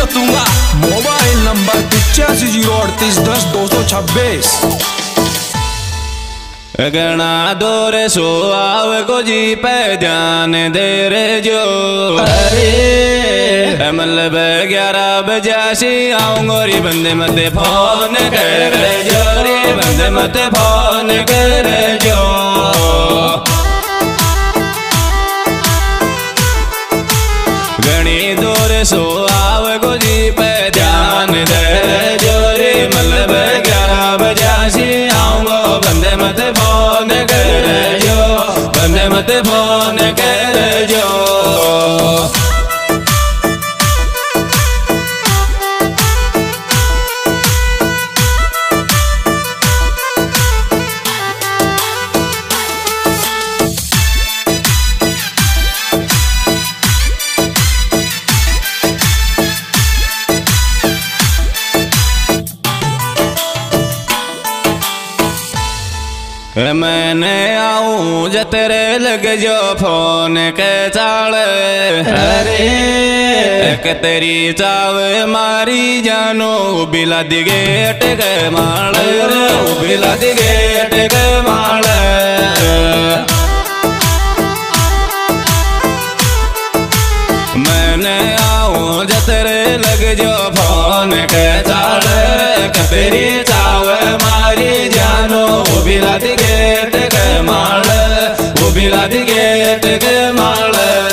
रखूंगा। Mobile number 8508310226। गणा दूर सो आव को जी पे ध्यान दे रे जो। अरे मतलब 11 बजासी आऊंगोरी बंदे मते फोन कर जो रे, बंदे मते फोन कर जो। गणी दूर सो आव को जी पे ध्यान दे जो रे, मतलब 11 बजासी आऊंगो बंदे मते फोन कर जो, बंदे मते फोन कर जो। मैंने आऊं ज तेरे लग जो फोन के चाल। अरे एक तेरी चाव मारी जानो बिला दिगेट के माल रे, बिला दिगेट के माल। मैंने आऊं ज तेरे लग जो फोन के चाल। तेरी चाव मारी जानो बिला दिगेट के माल, वो बिला दिगेट के माल।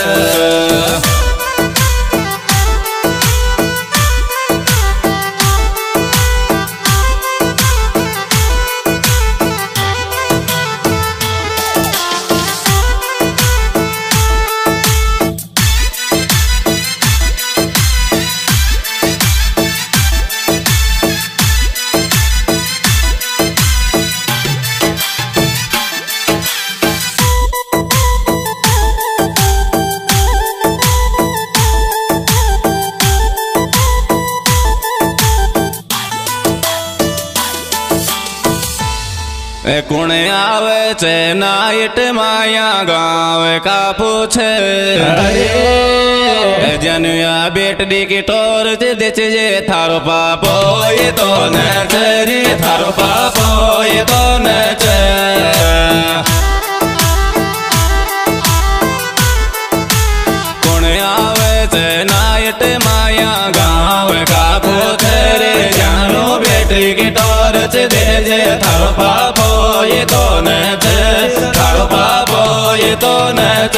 कुण आवे चे नाइट माया गाँव का पूछे। अरे जनुया बेटडी की टोर दे जे थारो पापो ये तो न रे, थारो पापो ये तो न। कुण आवे चे नाइट माया गाँव का पूछे रे, जानो बेटी की टोर दे जे थारो पापो ये तो न थारो पापो ये तो न।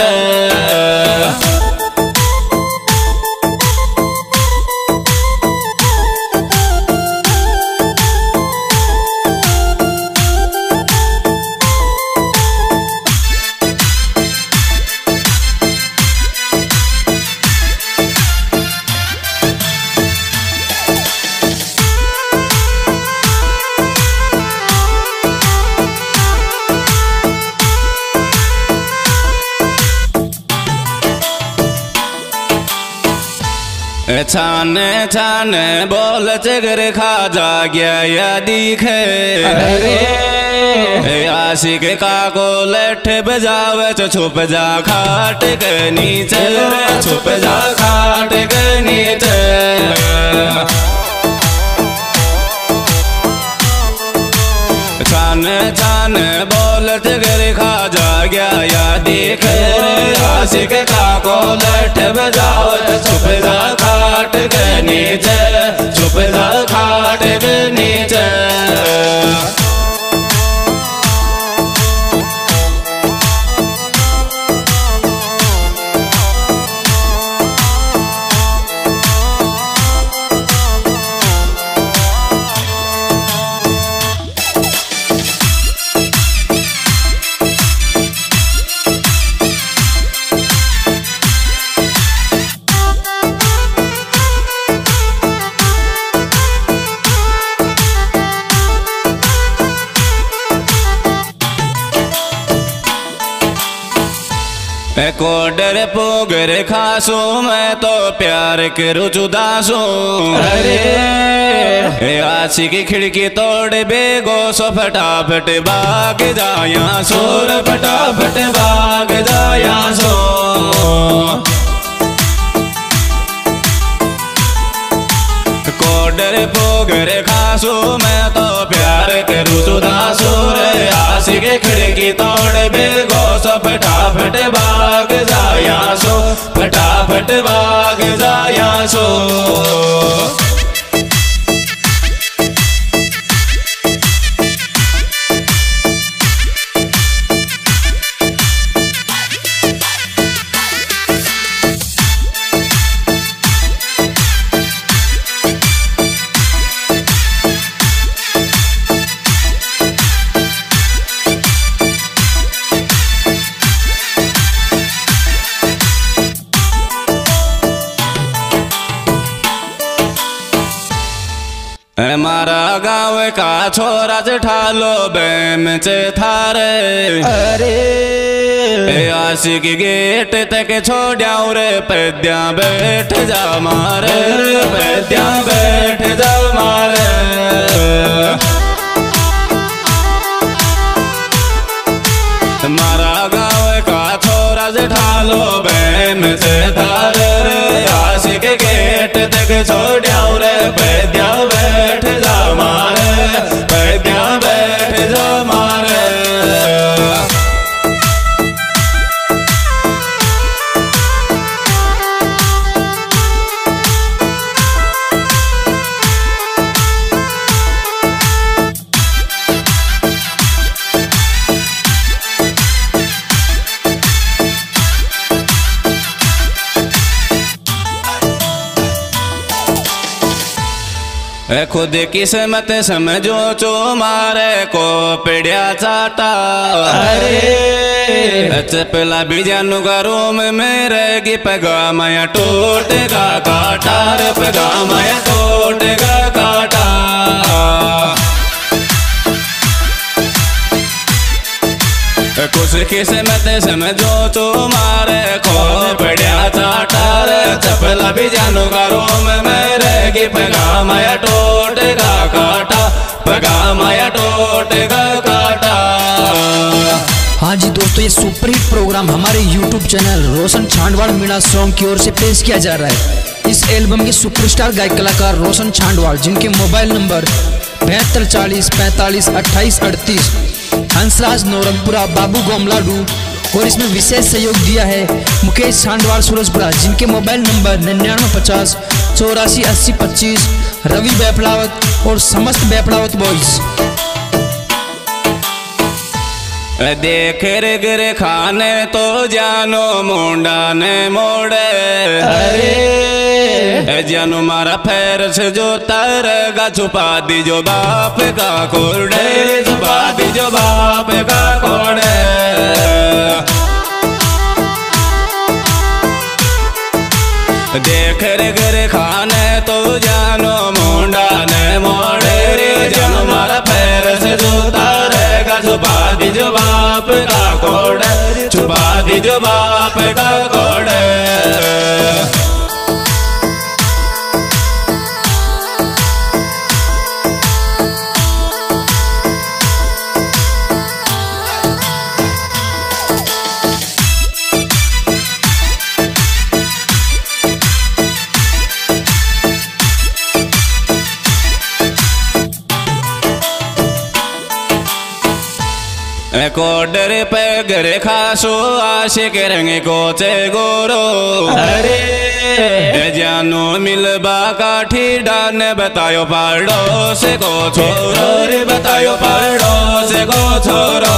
छाने छाने बोल चगर खा जा गया या दिखे। अरे आशिक का को लठ बजावे छुप जा खाट के नीचे, छुप जा खाट के नीचे। छाने छाने बोल चगर खा जा गया या दिखे। आशिक का को लठ बजावे छुप जा खाट के नीचे, छुप जा खाट के नीचे। कोडर पोगर खासो मैं तो प्यार करूँ जुदासो। अरे आशी की खिड़की तोड़ बेगो सो फटाफट भाग जाया सोर, फटाफट भाग जाया सो। जाया सो, फटाफट भाग जाया सो। हमारा गाँव का छोरा ठालो बेम चे थारे, अरे आशिक गेट तक छोड़ाऊ रे पैद्या बैठ जा मारे, पैद्या बैठ जा मारे। हमारा गाँव का छोरा ठालो बेम चे थारे, आशिक गेट तक छोड़ाऊ रे पैद्या बैठ जा मारे, पैद्या बैठ जा मारे। खुद किस्मत समझो चो मारे को पिड़िया चाटा, अरे चपला बीजानु का रूम में रहेगी, पगा माया टूटेगा काटा रे, पगा माया टूटेगा काटा। कुछ किस्मत समझो तुम्हारे को बढ़िया चाटा रे, चपला भी जानू का रूम में रहेगी, पगा माया टूटेगा काटा, पगा माया टूटेगा काटा। हाँ जी दोस्तों, ये सुपरहिट प्रोग्राम हमारे YouTube channel Roshan Chhandwal Meena song की ओर से पेश किया जा रहा है। इस एल्बम के सुपरस्टार गायक कलाकार रोशन छांडवाल, जिनके मोबाइल नंबर 72 40 45 28 38, हंसराज नौरंगपुरा, बाबू गोमलाडू, और इसमें विशेष सहयोग दिया है मुकेश छांडवाल सूरजपुरा, जिनके मोबाइल नंबर 99 50 84 80 25, रवि बेपड़ावत और समस्त बेपड़ावत बॉयज। देख रे गिरे खाने तो जानो मुंडा ने मोड़े, अरे जानो मारा पैर से जो तरगा, छुपा दी जो बाप का कोड़े, छुपा दी जो बाप का कोड़े। देख रे गिरे खाने तो जानो मुंडा ने मोड़े, रे जानो मारा पैर से जो तरगा, छुपा दी जो बाप का कोड़े, छुपा दी जो बाप का कोड़े। कोडर पे गरे खासो आशिक रंग को चे गोरो, अरे जानो मिलबा काठी डान बतायो पाड़ो से को छोरो, रे बतायो पाड़ो से को छोरो।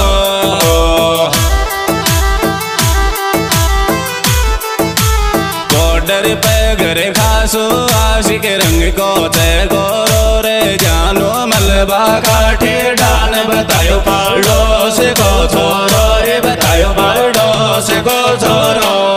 कोडर पे गरे खासो आशिक रंग को चे गोरो, रे जानो मिलबा काठी डान बतायो पाड़ो से को छोरो, रे बतायो पाड़ो से को छोरो।